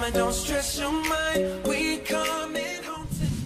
mama, don't stress your mind. We coming home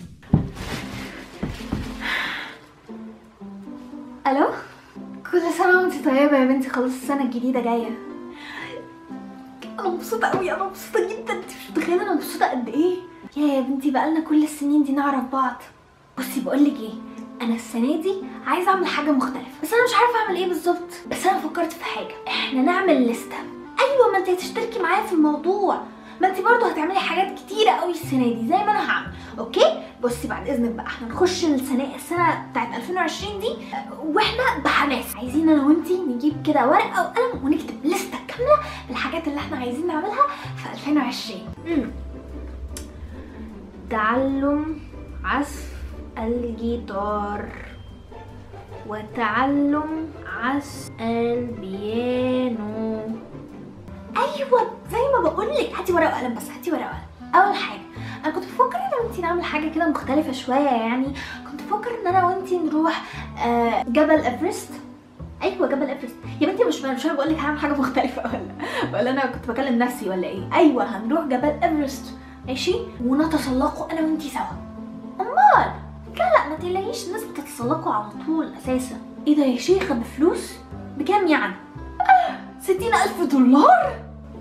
الو، كل سنه وانت طيبه يا بنتي. خلاص السنه الجديده جايه. انا مبسوطه قوي، انا مبسوطه جدا. انت مش متخيله انا مبسوطه قد ايه. يا بنتي بقالنا كل السنين دي نعرف بعض. بصي بقولك ايه، انا السنه دي عايزه اعمل حاجه مختلفه، بس انا مش عارفه اعمل ايه بالظبط. بس انا فكرت في حاجه، احنا نعمل لسته. ايوه، ما انت هتشتركي معايا في الموضوع، ما انت برضو هتعملي حاجات كتيره قوي السنه دي زي ما انا هعمل. اوكي بصي بعد اذنك بقى، احنا نخش السنه بتاعت 2020 دي واحنا بحماس. عايزين انا وانتي نجيب كده ورقه وقلم ونكتب لسته كامله بالحاجات اللي احنا عايزين نعملها في 2020. تعلم عزف الجيتار، وتعلم عزف البيانو. ايوه زي ما بقولك، هاتي ورقه وقلم، بس هاتي ورقه وقلم. اول حاجه انا كنت بفكر انا وانتي نعمل حاجه كده مختلفه شويه، يعني كنت بفكر ان انا وانتي نروح جبل ايفرست. ايوه جبل ايفرست يا بنتي. مش انا بقول لك هعمل حاجه مختلفه ولا انا كنت بكلم نفسي ولا ايه؟ ايوه هنروح جبل ايفرست ماشي، ونتسلقوا انا وانتي سوا. امال لا ما تقلقيش، الناس بتتسلقوا على طول اساسا. ايه ده يا شيخه؟ بفلوس؟ بكام يعني؟ 60,000 دولار؟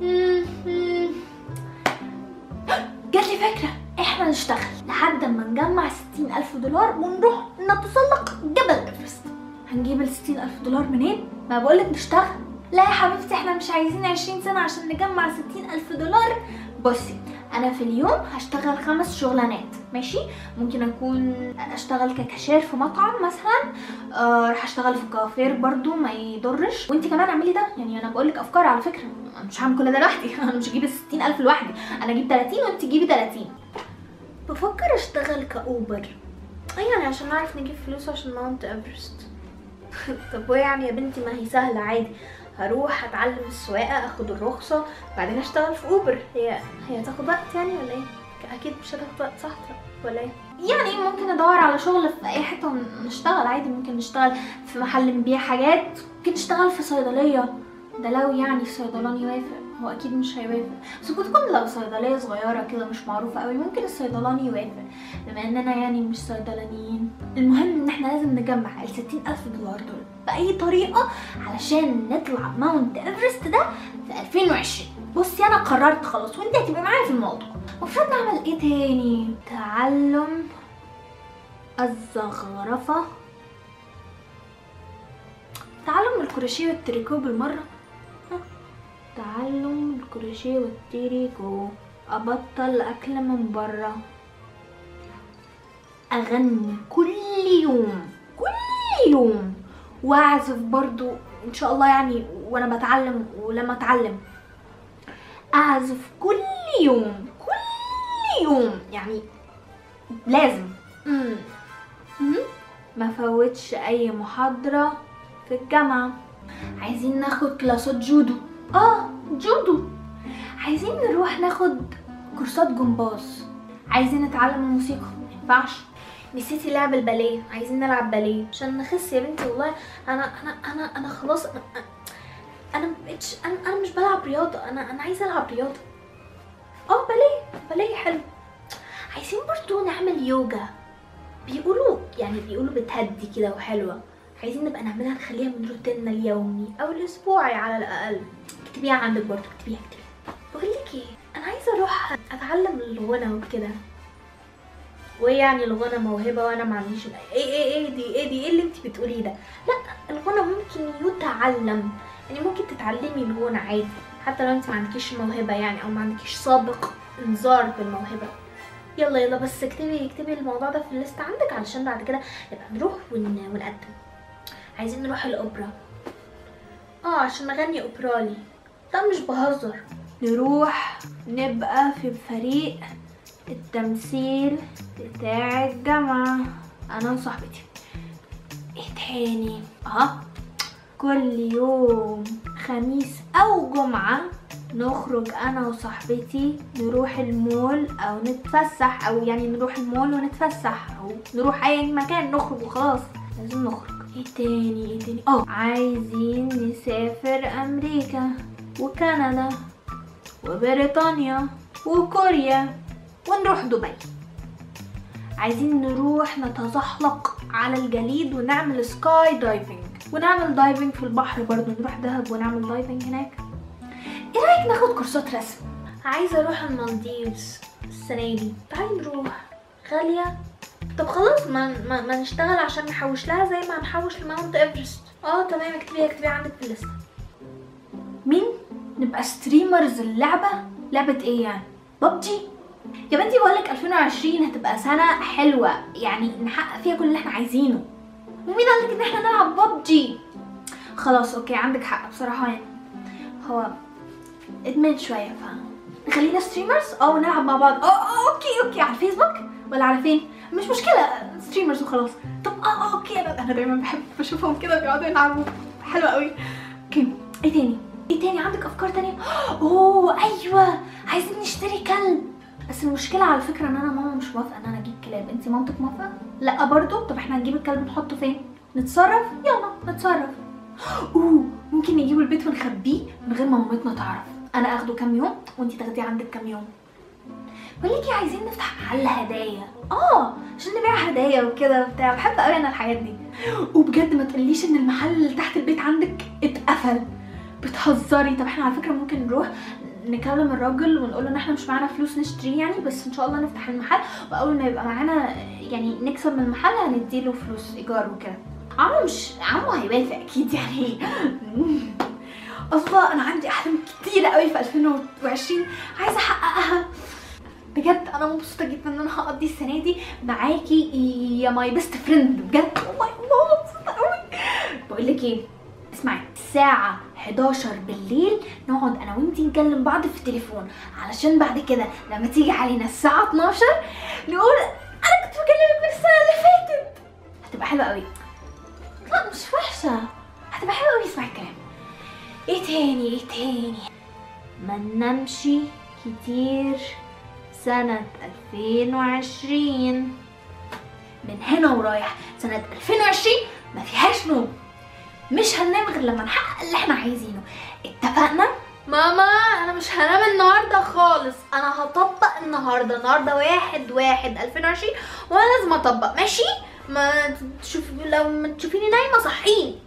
جاتلي فكرة، احنا نشتغل لحد ما نجمع 60,000 دولار ونروح نتسلق جبل ايفرست. هنجيب ال 60,000 دولار منين؟ ما بقولك نشتغل. لا يا حبيبتي احنا مش عايزين 20 سنة عشان نجمع 60,000 دولار. بصي انا في اليوم هشتغل 5 شغلانات ماشي. ممكن اكون اشتغل ككاشير في مطعم مثلا، راح اشتغل في كافير برضو ما يضرش. وانت كمان اعملي ده، يعني انا بقولك افكار على فكره، انا مش هعمل كل ده لوحدي. انا مش هجيب 60,000 لوحدي، انا اجيب 30 وانت تجيبي 30. بفكر اشتغل كاوبر، يعني عشان نعرف نجيب فلوس عشان ماونت ايفرست. طب ويعني يا بنتي ما هي سهله عادي، هروح اتعلم السواقه، اخد الرخصه، بعدين اشتغل في اوبر. هي هتاخد وقت يعني ولا ايه؟ اكيد مش هتاخد وقت صح ولا ايه؟ يعني ممكن ندور على شغل في اي حته ونشتغل عادي. ممكن نشتغل في محل نبيع حاجات، ممكن نشتغل في صيدليه، ده لو يعني الصيدلاني يوافق. هو اكيد مش هيوافق، بس ممكن تكون لو صيدليه صغيره كده مش معروفه قوي ممكن الصيدلاني يوافق، بما اننا يعني مش صيدلانيين. المهم ان احنا لازم نجمع ال 60,000 دولار دول باي طريقه علشان نطلع ماونت ايفرست ده في 2020. بصي انا قررت خلاص وانت هتبقي معايا في الموضوع. المفروض نعمل ايه تاني؟ تعلم الزخرفه، تعلم الكروشيه والتريكو بالمره. تعلم الكروشيه والتريكو، ابطل اكل من بره، اغني كل يوم واعزف برضو ان شاء الله، يعني وانا بتعلم ولما اتعلم اعزف كل يوم يعني لازم. ما فوتش اي محاضرة في الجامعة. عايزين ناخد كلاسات جودو. جودو. عايزين نروح ناخد كورسات جمباز. عايزين نتعلم الموسيقى، مينفعش. نسيتي لعب الباليه، عايزين نلعب باليه عشان نخس يا بنتي. والله انا خلاص، انا مبقتش، انا مش بلعب رياضه، انا عايزه العب رياضه. باليه حلو. عايزين برضو نعمل يوجا، بيقولوا بتهدي كده وحلوه. عايزين نبقى نعملها، نخليها من روتيننا اليومي او الاسبوعي على الاقل. اكتبيها عندك برضو، اكتبيها. بقولك ايه، انا عايزه اروح اتعلم الغنى وكده. ويعني الغنى موهبه وانا ما عنديش ايه اللي انت بتقوليه ده؟ لا الغنى ممكن يتعلم، يعني ممكن تتعلمي الغنى عادي حتى لو انت ما عندكيش موهبه يعني، او ما عندكيش سابق انذار بالموهبه. يلا بس اكتبي الموضوع ده في الليست عندك علشان بعد كده نبقى نروح ونقدم. عايزين نروح الاوبرا، عشان نغني اوبرالي. لا مش بهزر، نروح نبقى في فريق التمثيل بتاع الجامعة انا وصاحبتي. ايه تاني؟ كل يوم خميس او جمعة نخرج انا وصاحبتي، نروح المول او نتفسح، او يعني نروح المول ونتفسح، او نروح اي مكان نخرج وخلاص. لازم نخرج. ايه تاني؟ عايزين نسافر امريكا وكندا وبريطانيا وكوريا ونروح دبي. عايزين نروح نتزحلق على الجليد ونعمل سكاي دايفنج، ونعمل دايفنج في البحر برضو، نروح دهب ونعمل دايفنج هناك. ايه رايك ناخد كورسات رسم؟ عايزه اروح المالديفز السنه دي، تعالي نروح. غاليه؟ طب خلاص ما نشتغل عشان نحوش لها زي ما هنحوش لماونت ايفرست. تمام، اكتبيها عندك في الليسته. مين؟ نبقى ستريمرز اللعبه؟ لعبه ايه يعني؟ ببجي؟ يا بنتي بقولك 2020 هتبقى سنه حلوه، يعني نحقق فيها كل اللي احنا عايزينه. ومين قالك ان احنا نلعب ببجي؟ خلاص اوكي، عندك حق بصراحه، يعني هو ادمان شويه، نخلينا ستريمرز ونلعب مع بعض. اوكي على الفيسبوك ولا على فين؟ مش مشكله، ستريمرز وخلاص. طب اوكي، انا دايما بحب بشوفهم كده بيقعدوا يلعبوا، حلوه قوي. اوكي، ايه تاني عندك افكار تانية؟ ايوه، عايزين نشتري كلب. بس المشكله على فكره ان انا ماما مش موافقه ان انا اجيب كلاب. انتي مامتك موافقه؟ لا برضو. طب احنا هنجيب الكلب نحطه فين؟ نتصرف، يلا نتصرف. ممكن نجيبه البيت ونخبيه من غير ما مامتنا تعرف. انا اخده كام يوم وانتي تاخديه عندك كام يوم. بقولكي عايزين نفتح محل هدايا، عشان نبيع هدايا وكده وبتاع. بحب قوي انا الحاجات دي. وبجد ما تقوليش ان المحل اللي تحت البيت عندك اتقفل. بتهزري؟ طب احنا على فكره ممكن نروح نكلم الراجل ونقول له ان احنا مش معانا فلوس نشتري يعني، بس ان شاء الله نفتح المحل، واول ما يبقى معانا يعني نكسب من المحل هنديله فلوس ايجار وكده. عمو هيوافق اكيد يعني. الله، انا عندي احلام كتيره قوي في 2020 عايزه احققها. بجد انا مبسوطه جدا ان انا هقضي السنه دي معاكي يا ماي بيست فريند. بجد والله مبسوطه قوي. بقول لك ايه، اسمعي، الساعه 11 بالليل نقعد انا وانتي نكلم بعض في التليفون، علشان بعد كده لما تيجي علينا الساعه 12 نقول انا كنت بكلمك من السنه اللي فاتت. هتبقى حلوه قوي. لا مش وحشه، هتبقى حلوه قوي. اسمعي الكلام. ايه تاني؟ ما ننامشي كتير سنة 2020. من هنا ورايح سنة 2020 ما فيهاش نوم. مش هننام غير لما نحقق اللي احنا عايزينه. اتفقنا؟ ماما انا مش هنام النهارده خالص، انا هطبق النهارده 1/1/2020 وانا لازم اطبق، ماشي؟ لو ما تشوفيني نايمه صحيني.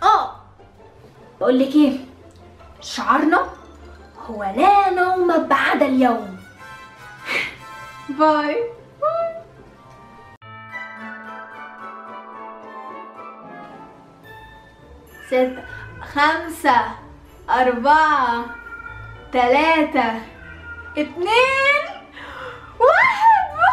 بقول لك ايه، شعارنا هو لا نوم بعد اليوم. باي. 6 5 4 3 2 1.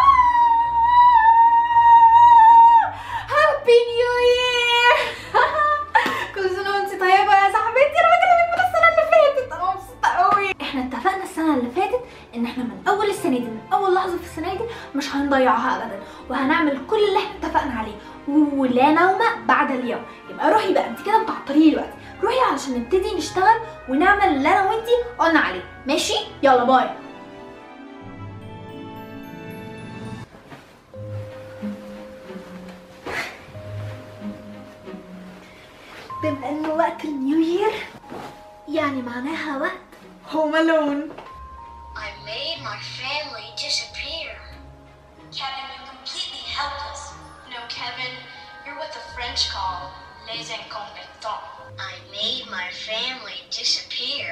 هابي نيو يير. كل سنه وانتي طيبه يا صاحبتي. انا بكلمك من السنه اللي فاتت، انا مبسوطه قوي. احنا اتفقنا السنه اللي فاتت ان احنا من اول السنه دي، من اول لحظه في السنه دي مش هنضيعها ابدا، وهنعمل كل اللي احنا اتفقنا عليه، ولا نوم بعد اليوم. يبقى روحي بقى، انت كده بتعطلي دلوقتي، روحي علشان نبتدي نشتغل ونعمل اللي انا وانتي قلنا عليه، ماشي؟ يلا باي. بما انه وقت النيو يير يعني معناها وقت هوم ألون. I made my family disappear. Kevin, you're completely helpless. No, Kevin, you're what the French call les incompetents. I made my family disappear.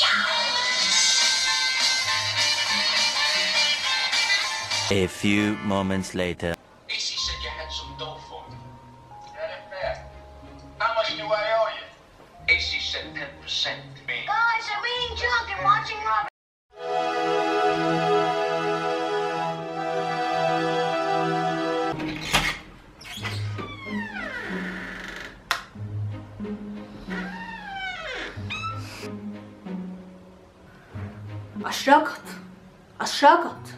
A few moments later. AC said you had some dough for me. That ain't bad. How much do I owe you? AC said 10% to me. Guys, I'm eating junk and watching Robert. أشرقت.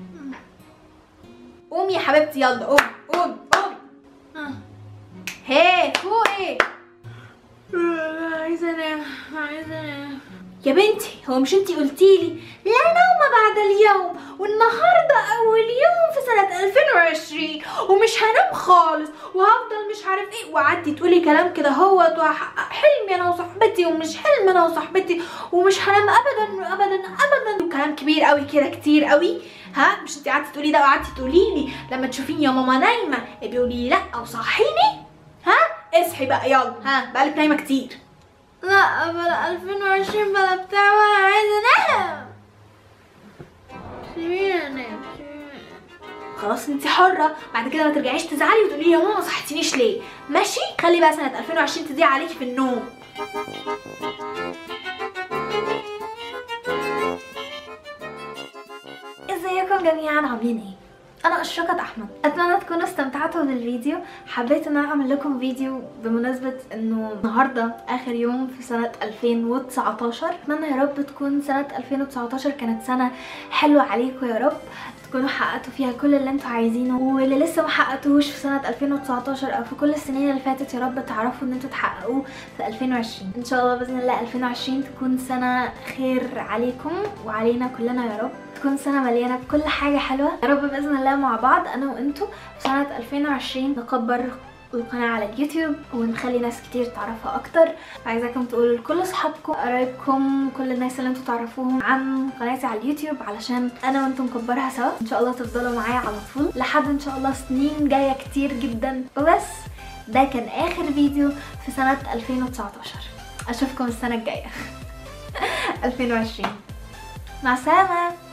قومي يا حبيبتي، يلا قومي. هي فوقي. عايزة انام. يا بنتي هو مش انتي قلتيلي لا نوم بعد اليوم، والنهارده اول يوم في سنه 2020 ومش هنام خالص وهفضل مش عارف ايه، وقعدتي تقولي كلام كده هوت وهحقق حلمي انا وصاحبتي ومش حلم انا وصاحبتي ومش هنام ابدا ابدا ابدا، وكلام كبير قوي كده كتير قوي. ها مش انت قعدتي تقولي ده وقعدتي تقولي لي لما تشوفيني يا ماما نايمه بيقولي لي لا وصحيني؟ ها اصحي بقى يلا، ها بقالك نايمه كتير. لا بلا 2020 بلا بتاع وانا عايزه انام. سيبيني انام. خلاص انت حره، بعد كده ما ترجعيش تزعلي وتقولي لي يا ماما ما صحتينيش ليه، ماشي؟ خلي بقى سنه 2020 تضيع عليكي في النوم. ازيكم جميعا، عاملين ايه؟ انا اشرقت احمد، اتمنى تكونوا استمتعتوا بالفيديو. حبيت ان انا اعمل لكم فيديو بمناسبه انه النهارده اخر يوم في سنه 2019. اتمنى يا رب تكون سنه 2019 كانت سنه حلوه عليكم، يا رب تكونوا حققتوا فيها كل اللي انتوا عايزينه، واللي لسه ما حققتوش في سنه 2019 او في كل السنين اللي فاتت يا رب تعرفوا ان انتوا تحققوه في 2020 ان شاء الله. باذن الله 2020 تكون سنه خير عليكم وعلينا كلنا يا رب، تكون سنه مليانه بكل حاجه حلوه يا رب باذن الله مع بعض انا وانتوا في سنه 2020 نكبر القناه على اليوتيوب ونخلي ناس كتير تعرفها اكتر. عايزاكم تقولوا لكل اصحابكم قرايبكم كل الناس اللي انتوا تعرفوهم عن قناتي على اليوتيوب علشان انا وانتم نكبرها سوا ان شاء الله، تفضلوا معايا على طول لحد ان شاء الله سنين جايه كتير جدا. وبس ده كان اخر فيديو في سنه 2019، اشوفكم السنه الجايه 2020. مع السلامه.